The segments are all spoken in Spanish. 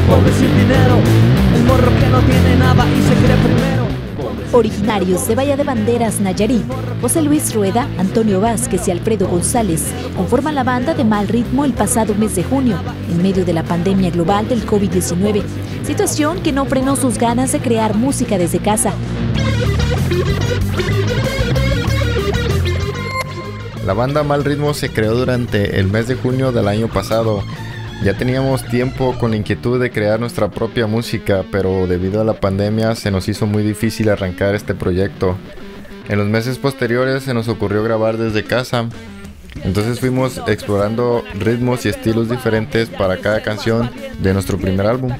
pobre sin dinero, el morro que no tiene nada y se cree primero. Originarios de Bahía de Banderas, Nayarit, José Luis Rueda, Antonio Vázquez y Alfredo González conforman la banda de Mal Ritmo el pasado mes de junio, en medio de la pandemia global del COVID-19, situación que no frenó sus ganas de crear música desde casa. La banda Mal Ritmo se creó durante el mes de junio del año pasado. Ya teníamos tiempo con la inquietud de crear nuestra propia música, pero debido a la pandemia se nos hizo muy difícil arrancar este proyecto. En los meses posteriores se nos ocurrió grabar desde casa. Entonces fuimos explorando ritmos y estilos diferentes para cada canción de nuestro primer álbum.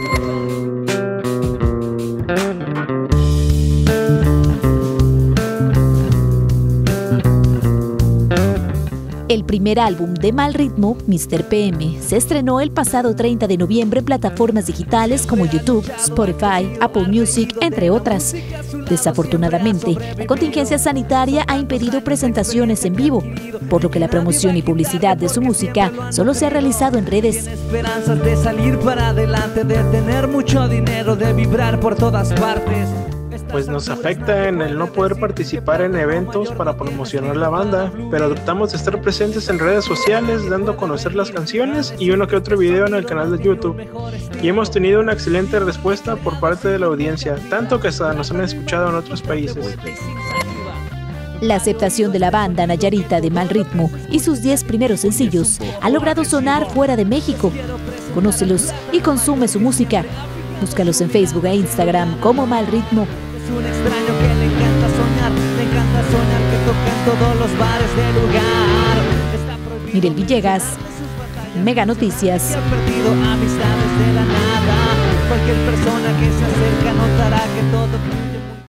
El primer álbum de Mal Ritmo, Mr. PM, se estrenó el pasado 30 de noviembre en plataformas digitales como YouTube, Spotify, Apple Music, entre otras. Desafortunadamente, la contingencia sanitaria ha impedido presentaciones en vivo, por lo que la promoción y publicidad de su música solo se ha realizado en redes. Esperanzas de salir para adelante, de tener mucho dinero, de vibrar por todas partes. Pues nos afecta en el no poder participar en eventos para promocionar la banda, pero tratamos de estar presentes en redes sociales, dando a conocer las canciones y uno que otro video en el canal de YouTube. Y hemos tenido una excelente respuesta por parte de la audiencia, tanto que hasta nos han escuchado en otros países. La aceptación de la banda nayarita de Mal Ritmo y sus 10 primeros sencillos ha logrado sonar fuera de México. Conócelos y consume su música. Búscalos en Facebook e Instagram como Mal Ritmo. Es un extraño que le encanta soñar que toca en todos los bares del lugar. Mirel Villegas, Mega Noticias. Se ha perdido amistades de la nada. Cualquier persona que se acerca notará que todo